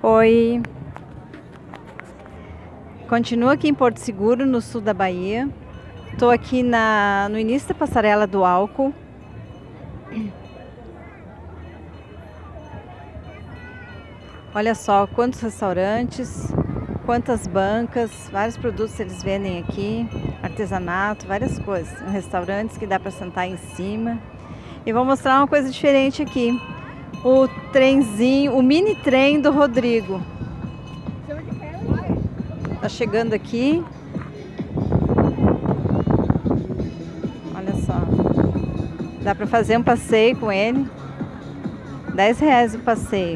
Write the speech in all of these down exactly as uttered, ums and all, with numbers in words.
Oi, continuo aqui em Porto Seguro, no sul da Bahia. Estou aqui na, no início da Passarela do Álcool. Olha só quantos restaurantes, quantas bancas, vários produtos eles vendem aqui, artesanato, várias coisas. Restaurantes que dá para sentar em cima. E vou mostrar uma coisa diferente aqui. O trenzinho, o mini trem do Rodrigo. Tá chegando aqui. Olha só. Dá para fazer um passeio com ele. dez reais o passeio.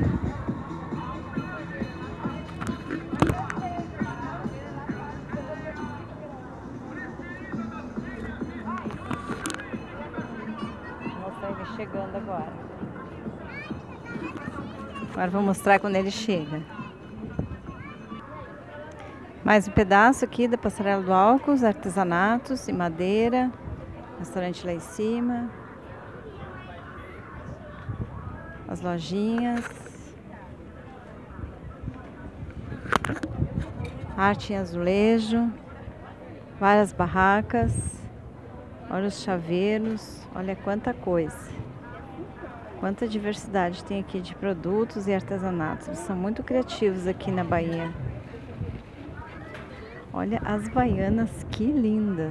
Vou mostrar ele chegando agora. Agora vou mostrar quando ele chega. Mais um pedaço aqui da Passarela do Álcool, os artesanatos e madeira. Restaurante lá em cima. As lojinhas. Arte em azulejo. Várias barracas. Olha os chaveiros. Olha quanta coisa. Quanta diversidade tem aqui de produtos e artesanatos. Eles são muito criativos aqui na Bahia. Olha as baianas, que lindas!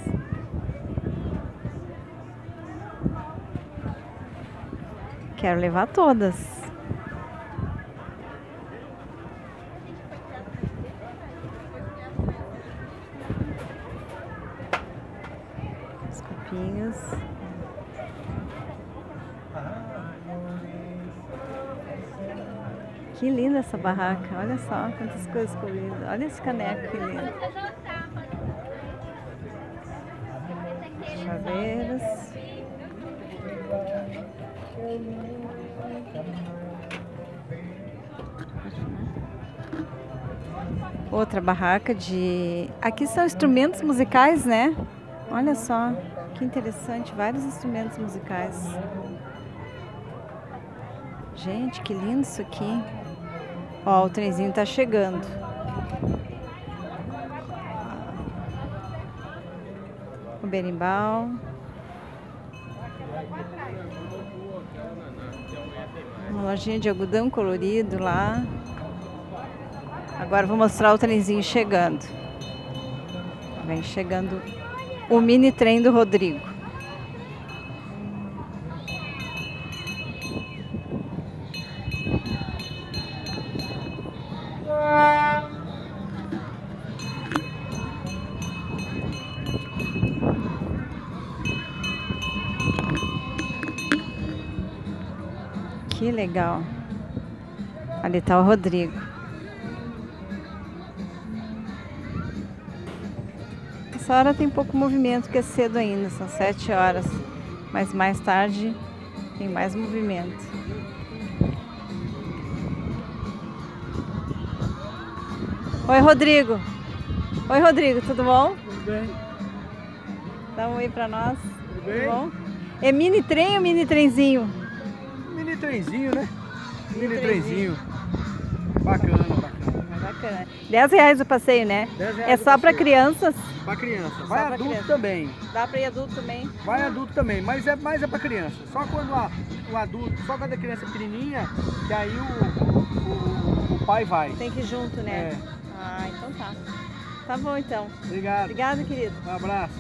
Quero levar todas. Os copinhos. Que linda essa barraca, olha só quantas coisas coloridas. Olha esse caneco que lindo. Chaveiros. Outra barraca de... Aqui são instrumentos musicais, né? Olha só, que interessante, vários instrumentos musicais. Gente, que lindo isso aqui. Ó, o trenzinho tá chegando. O berimbau. Uma lojinha de algodão colorido lá. Agora vou mostrar o trenzinho chegando. Vem chegando o mini trem do Rodrigo. Que legal. Ali tá o Rodrigo. Essa hora tem pouco movimento, que é cedo ainda, são sete horas. Mas mais tarde tem mais movimento. Oi, Rodrigo. Oi, Rodrigo, tudo bom? Tudo bem. Dá um oi pra nós. Tudo bem? Tudo bom? É mini trem ou mini trenzinho? Mini trenzinho, né? Mini, Mini trenzinho. Bacana, bacana. Bacana. dez reais o passeio, né? dez reais É o só para passeio. crianças? Pra criança. Só Vai pra adulto criança. também. Dá para ir adulto também? Vai adulto também, mas é mais é pra criança. Só quando a, o adulto, só quando a criança é pequenininha, que aí o, o, o pai vai. Tem que ir junto, né? É. Ah, então tá. Tá bom então. Obrigado. Obrigada, querido. Um abraço.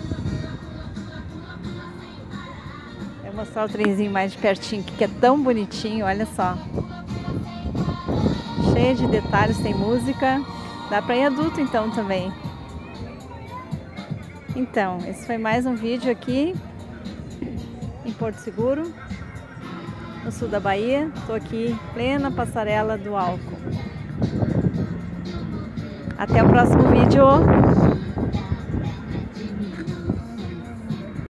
Eu vou mostrar o trenzinho mais de pertinho, que é tão bonitinho, olha só. Cheio de detalhes, tem música. Dá para ir adulto então também. Então, esse foi mais um vídeo aqui em Porto Seguro, no sul da Bahia. Estou aqui em plena Passarela do Álcool. Até o próximo vídeo.